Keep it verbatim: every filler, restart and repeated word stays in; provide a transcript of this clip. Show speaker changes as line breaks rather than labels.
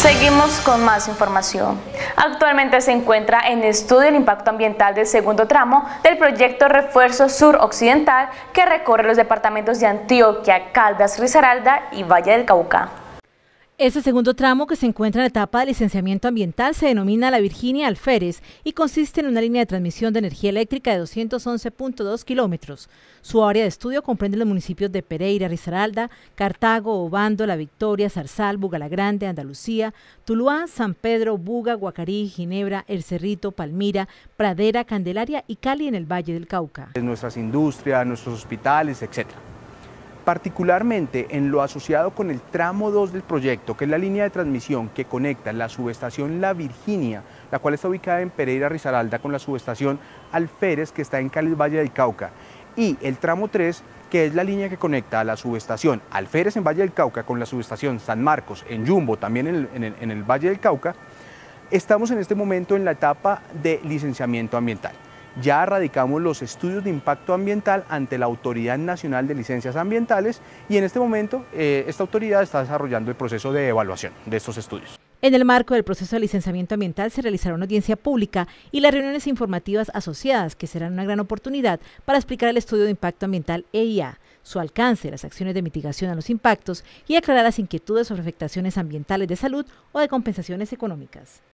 Seguimos con más información. Actualmente se encuentra en estudio el impacto ambiental del segundo tramo del proyecto Refuerzo Sur-Occidental que recorre los departamentos de Antioquia, Caldas, Risaralda y Valle del Cauca.
Este segundo tramo, que se encuentra en la etapa de licenciamiento ambiental, se denomina La Virginia Alférez y consiste en una línea de transmisión de energía eléctrica de doscientos once punto dos kilómetros. Su área de estudio comprende los municipios de Pereira, Risaralda, Cartago, Obando, La Victoria, Zarzal, Bugalagrande, Andalucía, Tuluá, San Pedro, Buga, Guacarí, Ginebra, El Cerrito, Palmira, Pradera, Candelaria y Cali en el Valle del Cauca.
Nuestras industrias, nuestros hospitales, etcétera. Particularmente en lo asociado con el tramo dos del proyecto, que es la línea de transmisión que conecta la subestación La Virginia, la cual está ubicada en Pereira, Risaralda, con la subestación Alférez, que está en Cali, Valle del Cauca, y el tramo tres, que es la línea que conecta a la subestación Alférez en Valle del Cauca con la subestación San Marcos en Yumbo, también en el, en el, en el Valle del Cauca. Estamos en este momento en la etapa de licenciamiento ambiental. Ya radicamos los estudios de impacto ambiental ante la Autoridad Nacional de Licencias Ambientales y en este momento eh, esta autoridad está desarrollando el proceso de evaluación de estos estudios.
En el marco del proceso de licenciamiento ambiental se realizará una audiencia pública y las reuniones informativas asociadas, que serán una gran oportunidad para explicar el estudio de impacto ambiental E I A, su alcance, las acciones de mitigación a los impactos y aclarar las inquietudes sobre afectaciones ambientales de salud o de compensaciones económicas.